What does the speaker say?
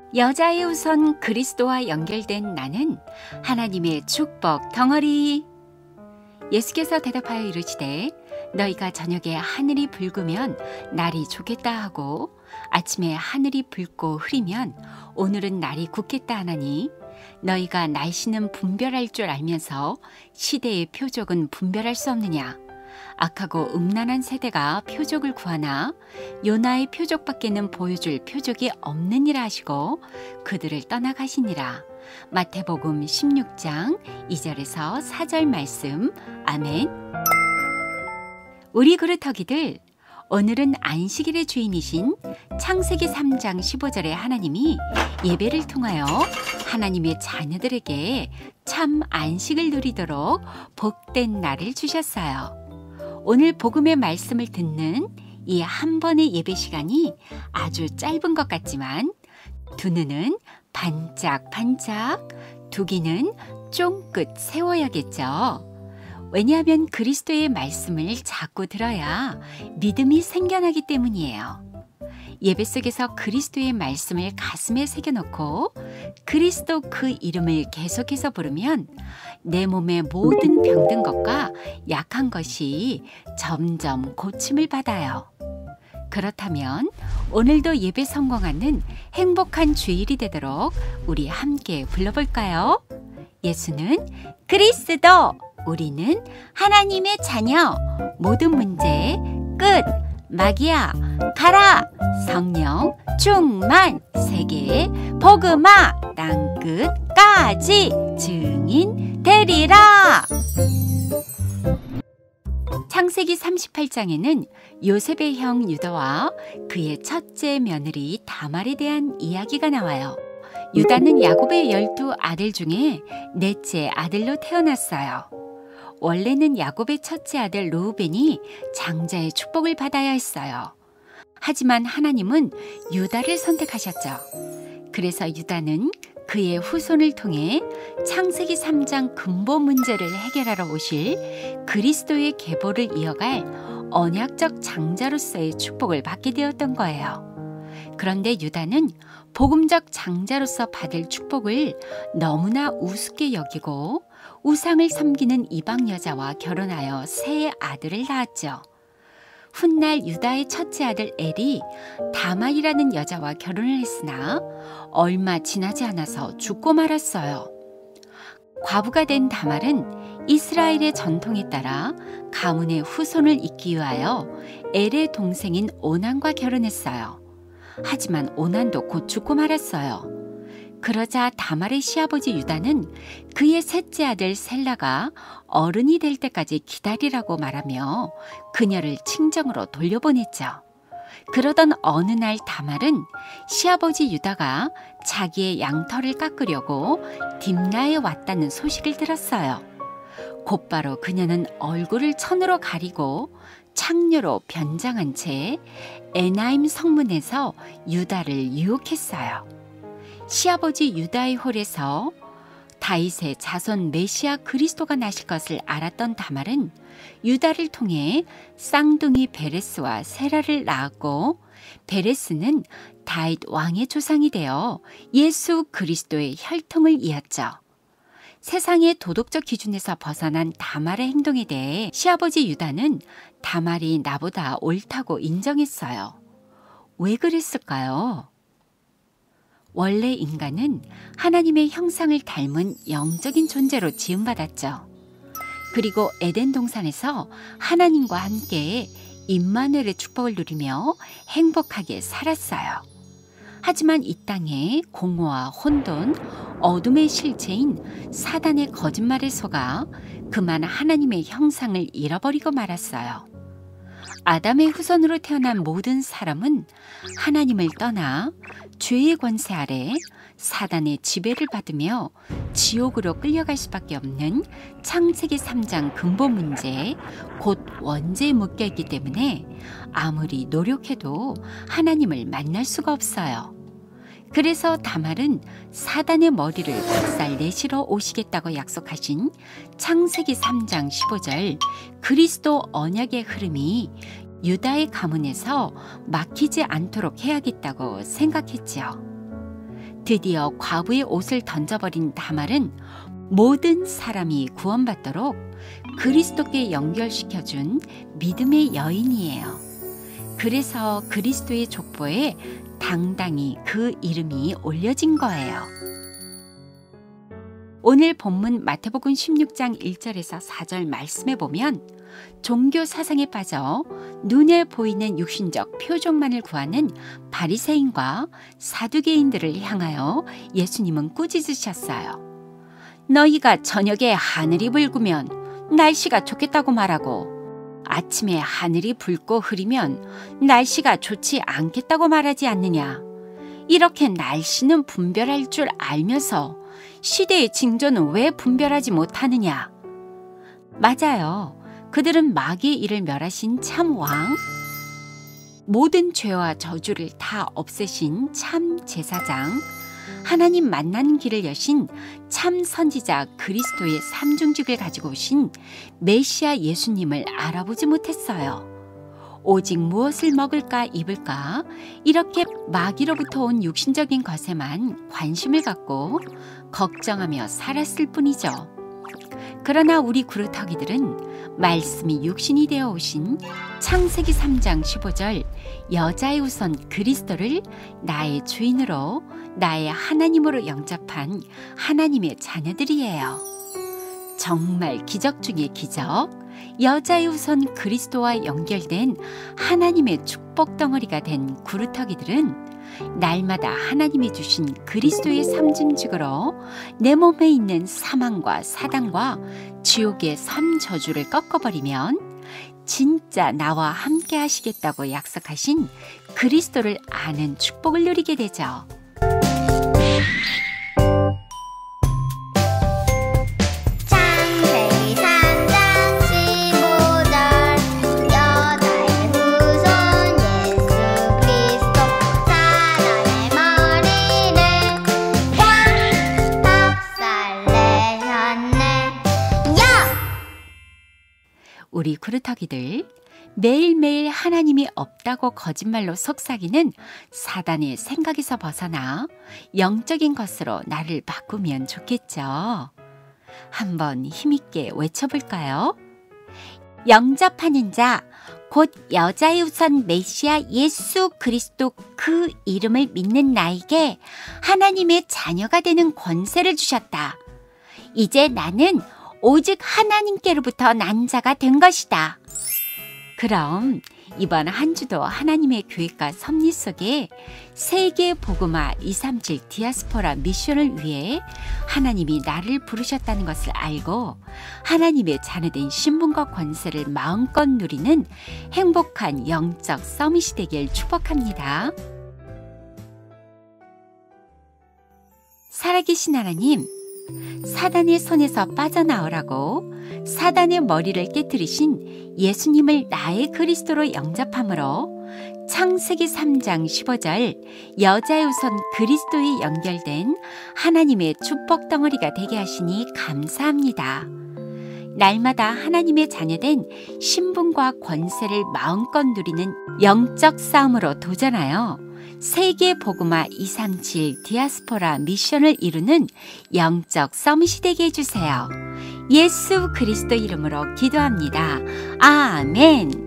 여자의 우선 그리스도와 연결된 나는 하나님의 축복 덩어리. 예수께서 대답하여 이르시되 너희가 저녁에 하늘이 붉으면 날이 좋겠다 하고 아침에 하늘이 붉고 흐리면 오늘은 날이 굳겠다 하나니 너희가 날씨는 분별할 줄 알면서 시대의 표적은 분별할 수 없느냐. 악하고 음란한 세대가 표적을 구하나 요나의 표적밖에는 보여줄 표적이 없느니라 하시고 그들을 떠나가시니라. 마태복음 16장 2절에서 4절 말씀. 아멘. 우리 그루터기들, 오늘은 안식일의 주인이신 창세기 3장 15절에 하나님이 예배를 통하여 하나님의 자녀들에게 참 안식을 누리도록 복된 날을 주셨어요. 오늘 복음의 말씀을 듣는 이 한 번의 예배 시간이 아주 짧은 것 같지만 두 눈은 반짝반짝, 두 귀는 쫑긋 세워야겠죠. 왜냐하면 그리스도의 말씀을 자꾸 들어야 믿음이 생겨나기 때문이에요. 예배 속에서 그리스도의 말씀을 가슴에 새겨놓고 그리스도 그 이름을 계속해서 부르면 내 몸의 모든 병든 것과 약한 것이 점점 고침을 받아요. 그렇다면 오늘도 예배 성공하는 행복한 주일이 되도록 우리 함께 불러볼까요? 예수는 그리스도, 우리는 하나님의 자녀, 모든 문제 끝, 마귀야 가라, 성령 충만, 세계 복음화 땅끝까지 증인 되리라. 창세기 38장에는 요셉의 형 유다와 그의 첫째 며느리 다말에 대한 이야기가 나와요. 유다는 야곱의 12아들 중에 넷째 아들로 태어났어요. 원래는 야곱의 첫째 아들 르우벤이 장자의 축복을 받아야 했어요. 하지만 하나님은 유다를 선택하셨죠. 그래서 유다는 그의 후손을 통해 창세기 3장 근본 문제를 해결하러 오실 그리스도의 계보를 이어갈 언약적 장자로서의 축복을 받게 되었던 거예요. 그런데 유다는 복음적 장자로서 받을 축복을 너무나 우습게 여기고 우상을 섬기는 이방 여자와 결혼하여 세 아들을 낳았죠. 훗날 유다의 첫째 아들 엘이 다말이라는 여자와 결혼을 했으나 얼마 지나지 않아서 죽고 말았어요. 과부가 된 다말은 이스라엘의 전통에 따라 가문의 후손을 잇기 위하여 엘의 동생인 오난과 결혼했어요. 하지만 오난도 곧 죽고 말았어요. 그러자 다말의 시아버지 유다는 그의 셋째 아들 셀라가 어른이 될 때까지 기다리라고 말하며 그녀를 친정으로 돌려보냈죠. 그러던 어느 날 다말은 시아버지 유다가 자기의 양털을 깎으려고 딥나에 왔다는 소식을 들었어요. 곧바로 그녀는 얼굴을 천으로 가리고 창녀로 변장한 채 에나임 성문에서 유다를 유혹했어요. 시아버지 유다의 홀에서 다윗의 자손 메시아 그리스도가 나실 것을 알았던 다말은 유다를 통해 쌍둥이 베레스와 세라를 낳았고 베레스는 다윗 왕의 조상이 되어 예수 그리스도의 혈통을 이었죠. 세상의 도덕적 기준에서 벗어난 다말의 행동에 대해 시아버지 유다는 다말이 나보다 옳다고 인정했어요. 왜 그랬을까요? 원래 인간은 하나님의 형상을 닮은 영적인 존재로 지음받았죠. 그리고 에덴 동산에서 하나님과 함께 임마누엘의 축복을 누리며 행복하게 살았어요. 하지만 이 땅에 공허와 혼돈, 어둠의 실체인 사단의 거짓말에 속아 그만 하나님의 형상을 잃어버리고 말았어요. 아담의 후손으로 태어난 모든 사람은 하나님을 떠나 죄의 권세 아래 사단의 지배를 받으며 지옥으로 끌려갈 수밖에 없는 창세기 3장 근본 문제, 곧 원죄에 묶여있기 때문에 아무리 노력해도 하나님을 만날 수가 없어요. 그래서 다말은 사단의 머리를 박살내시러 오시겠다고 약속하신 창세기 3장 15절 그리스도 언약의 흐름이 유다의 가문에서 막히지 않도록 해야겠다고 생각했지요. 드디어 과부의 옷을 던져버린 다말은 모든 사람이 구원받도록 그리스도께 연결시켜준 믿음의 여인이에요. 그래서 그리스도의 족보에 당당히 그 이름이 올려진 거예요. 오늘 본문 마태복음 16장 1절에서 4절 말씀에 보면 종교 사상에 빠져 눈에 보이는 육신적 표적만을 구하는 바리새인과 사두개인들을 향하여 예수님은 꾸짖으셨어요. 너희가 저녁에 하늘이 붉으면 날씨가 좋겠다고 말하고 아침에 하늘이 붉고 흐리면 날씨가 좋지 않겠다고 말하지 않느냐. 이렇게 날씨는 분별할 줄 알면서 시대의 징조는 왜 분별하지 못하느냐. 맞아요. 그들은 마귀의 일을 멸하신 참 왕, 모든 죄와 저주를 다 없애신 참 제사장, 하나님 만나는 길을 여신 참 선지자 그리스도의 삼중직을 가지고 오신 메시아 예수님을 알아보지 못했어요. 오직 무엇을 먹을까 입을까 이렇게 마귀로부터 온 육신적인 것에만 관심을 갖고 걱정하며 살았을 뿐이죠. 그러나 우리 구루터기들은 말씀이 육신이 되어 오신 창세기 3장 15절 여자의 우선 그리스도를 나의 주인으로 나의 하나님으로 영접한 하나님의 자녀들이에요. 정말 기적 중의 기적, 여자의 우선 그리스도와 연결된 하나님의 축복 덩어리가 된 구루터기들은 날마다 하나님이 주신 그리스도의 삼중직으로 내 몸에 있는 사망과 사단과 지옥의 삼저주를 꺾어버리면 진짜 나와 함께 하시겠다고 약속하신 그리스도를 아는 축복을 누리게 되죠. 우리 구루터기들, 매일매일 하나님이 없다고 거짓말로 속삭이는 사단의 생각에서 벗어나 영적인 것으로 나를 바꾸면 좋겠죠. 한번 힘있게 외쳐볼까요? 영접하는 자, 곧 여자의 우선 메시아 예수 그리스도 그 이름을 믿는 나에게 하나님의 자녀가 되는 권세를 주셨다. 이제 나는 오직 하나님께로부터 난 자가 된 것이다. 그럼 이번 한 주도 하나님의 계획과 섭리 속에 세계 복음화 237 디아스포라 미션을 위해 하나님이 나를 부르셨다는 것을 알고 하나님의 자녀된 신분과 권세를 마음껏 누리는 행복한 영적 서밋이 되길 축복합니다. 살아계신 하나님, 사단의 손에서 빠져나오라고 사단의 머리를 깨뜨리신 예수님을 나의 그리스도로 영접함으로 창세기 3장 15절 여자의 우선 그리스도에 연결된 하나님의 축복 덩어리가 되게 하시니 감사합니다. 날마다 하나님의 자녀된 신분과 권세를 마음껏 누리는 영적 싸움으로 도전하여 세계 복음화 237 디아스포라 미션을 이루는 영적 서밋이 되게 해주세요. 예수 그리스도 이름으로 기도합니다. 아멘.